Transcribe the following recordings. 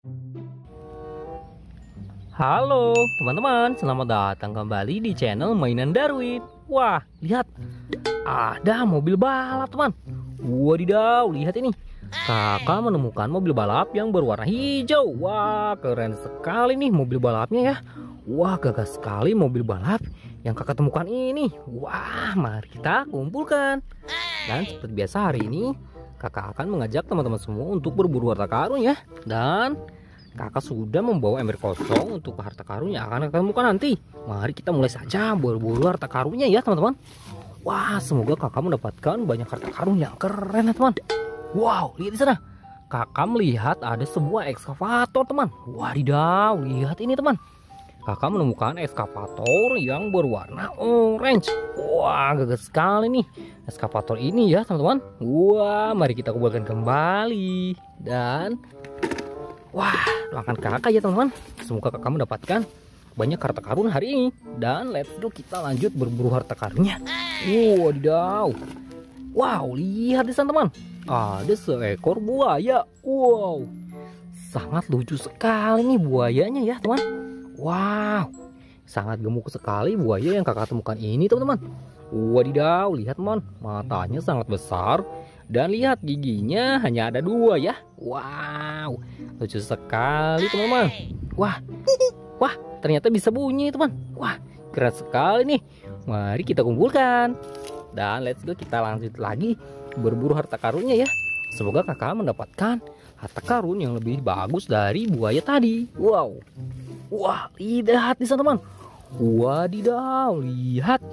Halo teman-teman, selamat datang kembali di channel Mainan Darwin. Wah, lihat, ada mobil balap teman. Wadidaw, lihat ini. Kakak menemukan mobil balap yang berwarna hijau. Wah, keren sekali nih mobil balapnya ya. Wah, gagah sekali mobil balap yang kakak temukan ini. Wah, mari kita kumpulkan. Dan seperti biasa hari ini kakak akan mengajak teman-teman semua untuk berburu harta karun ya. Dan kakak sudah membawa ember kosong untuk harta karun yang akan kakak temukan nanti. Mari kita mulai saja berburu harta karunnya ya teman-teman. Wah, semoga kakak mendapatkan banyak harta karun yang keren ya teman. Wow, lihat di sana. Kakak melihat ada sebuah ekskavator teman. Wadidaw, lihat ini teman. Kakak menemukan ekskavator yang berwarna orange. Wah, gagah sekali nih ekskavator ini ya teman-teman. Wah, mari kita kumpulkan kembali. Dan wah, doakan kakak ya teman-teman. Semoga kakak mendapatkan banyak harta karun hari ini. Dan let's go, kita lanjut berburu harta karunnya. Wadidaw. Wow, lihat di sana teman. Ada seekor buaya. Wow, sangat lucu sekali nih buayanya ya teman. Wow, sangat gemuk sekali buaya yang kakak temukan ini teman-teman. Wadidaw, lihat teman, matanya sangat besar. Dan lihat giginya hanya ada 2 ya. Wow, lucu sekali teman-teman. Wah, ternyata bisa bunyi teman. Wah, keren sekali nih. Mari kita kumpulkan. Dan let's go, kita lanjut lagi berburu harta karunnya ya. Semoga kakak mendapatkan harta karun yang lebih bagus dari buaya tadi. Wow. Wah, lihat di sana teman. Wadidaw, lihat.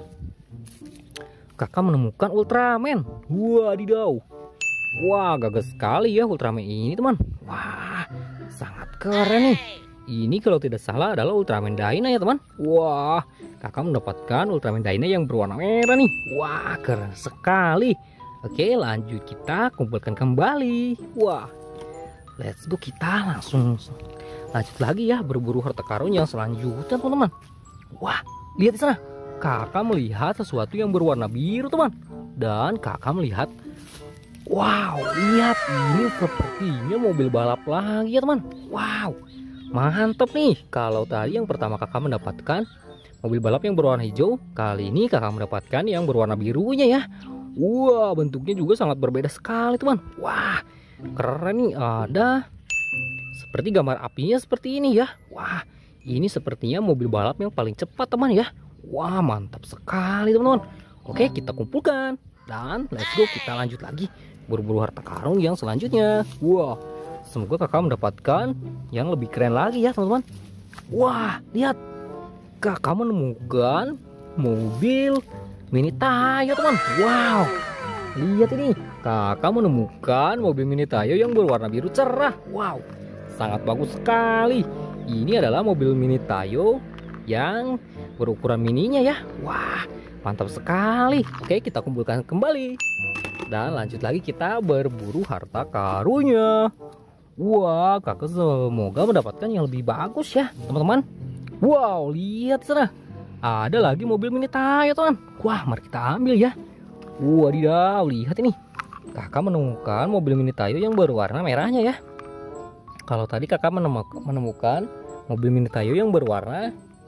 Kakak menemukan Ultraman. Wadidaw. Wah, gagah sekali ya Ultraman ini teman. Wah, sangat keren nih. Ini kalau tidak salah adalah Ultraman Dyna ya teman. Wah, kakak mendapatkan Ultraman Dyna yang berwarna merah nih. Wah, keren sekali. Oke, lanjut kita kumpulkan kembali. Wah, let's go, kita langsung lanjut lagi ya berburu harta karun yang selanjutnya teman-teman. Wah, lihat di sana. Kakak melihat sesuatu yang berwarna biru teman. Dan kakak melihat, wow, lihat, ini sepertinya mobil balap lagi ya teman. Wow, mantap nih. Kalau tadi yang pertama kakak mendapatkan mobil balap yang berwarna hijau, kali ini kakak mendapatkan yang berwarna birunya ya. Wah, bentuknya juga sangat berbeda sekali teman. Wah, keren nih. Ada seperti gambar apinya seperti ini ya. Wah, ini sepertinya mobil balap yang paling cepat teman ya. Wah, mantap sekali teman-teman. Oke, kita kumpulkan. Dan let's go, kita lanjut lagi berburu harta karun yang selanjutnya. Wah, semoga kakak mendapatkan yang lebih keren lagi ya teman-teman. Wah, lihat, kakak menemukan mobil Mini Tayo teman. Wow, lihat ini, kakak menemukan mobil Mini Tayo yang berwarna biru cerah. Wow, sangat bagus sekali. Ini adalah mobil Mini Tayo yang berukuran mininya ya. Wah, mantap sekali. Oke, kita kumpulkan kembali. Dan lanjut lagi kita berburu harta karunnya. Wah, kakak semoga mendapatkan yang lebih bagus ya teman-teman. Wow, lihat sana. Ada lagi mobil Mini Tayo teman. Wah, mari kita ambil ya. Wadidaw, lihat ini. Kakak menemukan mobil Mini Tayo yang berwarna merahnya ya. Kalau tadi kakak menemukan mobil Mini Tayo yang berwarna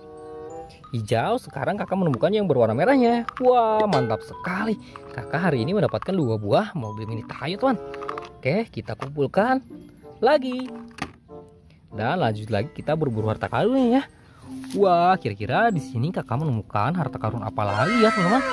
hijau, sekarang kakak menemukan yang berwarna merahnya. Wah, mantap sekali. Kakak hari ini mendapatkan 2 buah mobil Mini Tayo teman. Oke, kita kumpulkan lagi. Dan lanjut lagi kita berburu harta karunnya ya. Wah, kira-kira di sini kakak menemukan harta karun apa lagi ya teman-teman?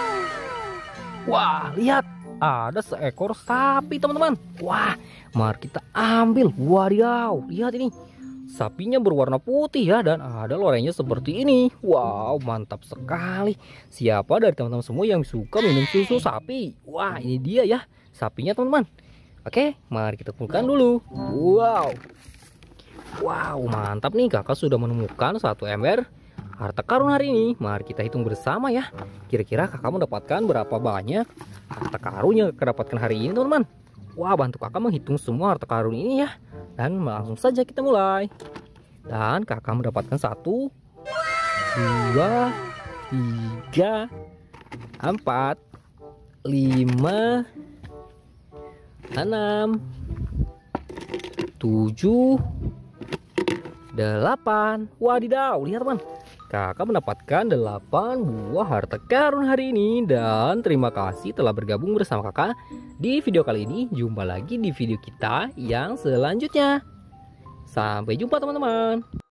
Wah, lihat, ada seekor sapi teman-teman. Wah, mari kita ambil. Wadidaw, lihat ini. Sapinya berwarna putih ya, dan ada lorengnya seperti ini. Wow, mantap sekali. Siapa dari teman-teman semua yang suka minum susu sapi? Wah, ini dia ya sapinya teman-teman. Oke, mari kita kumpulkan dulu. Wow, mantap nih, kakak sudah menemukan 1 ember harta karun hari ini. Mari kita hitung bersama ya. Kira-kira kakak mendapatkan berapa banyak harta karun yang kakak dapatkan hari ini teman-teman. Wah, bantu kakak menghitung semua harta karun ini ya. Dan langsung saja kita mulai. Dan kakak mendapatkan 1, 2, 3, 4, 5, 6, 7, 8. Wadidaw, lihat teman. Kakak mendapatkan 8 buah harta karun hari ini. Dan terima kasih telah bergabung bersama kakak di video kali ini. Jumpa lagi di video kita yang selanjutnya. Sampai jumpa teman-teman.